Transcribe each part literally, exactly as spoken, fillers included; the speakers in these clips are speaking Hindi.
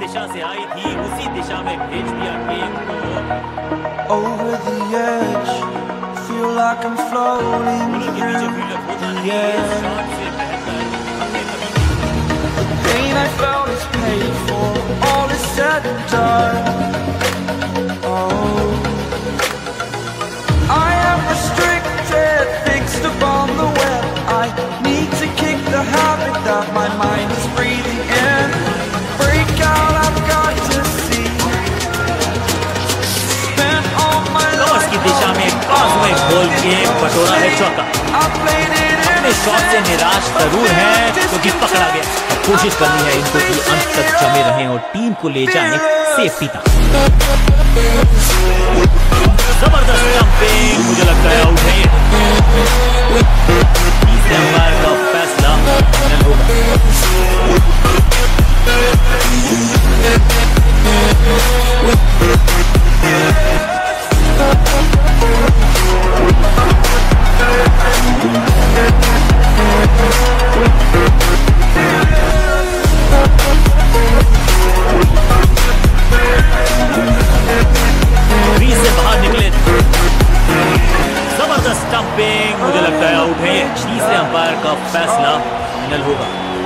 दिशा से आई थी उसी दिशा में भेज दिया गेम को। Over the edge, feel like I'm floating through the air. The pain I felt is paid for, all is said and done. Oh, I am restricted, fixed upon the web. I need to kick the habit that my mind is breathing in. Break out, I've got to see. Spent all my life की दिशा में पास में गोल के बटोरा है चौका। अपने शॉट से निराश जरूर है क्योंकि तो पकड़ा गया। अब कोशिश करनी है इनको कि अंत तक जमे रहें और टीम को ले जाएं सेफ्टी तक। जबरदस्त स्टंपिंग, मुझे लगता है आउट है ये। तीसरे अंपायर का फैसला फाइनल होगा। से बाहर निकले, जबरदस्त स्टंपिंग, मुझे लगता है आउट है ये। तीसरे अंपायर का फैसला फाइनल होगा।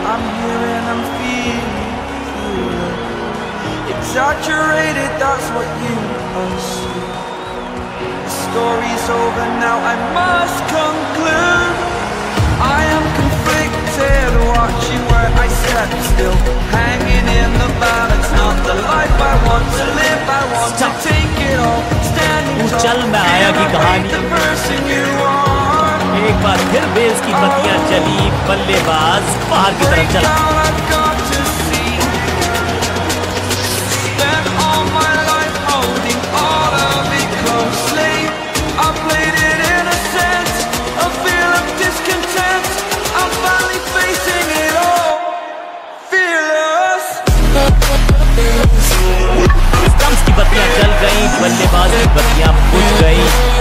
Exaggerated, that's what you assume. The story's over now, I must conclude. I am conflicted, watching where I step still, hanging in the balance, not the life I want to live. I want to take it all, standing tall, चल मैं आया की कहानी। the person you are. एक बार फिर बेल्स की बत्तियां चली, बल्लेबाज बाहर की तरफ चला। स्टंप्स की बत्तियां जल गई, बल्लेबाज की बत्तियां बुझ गई।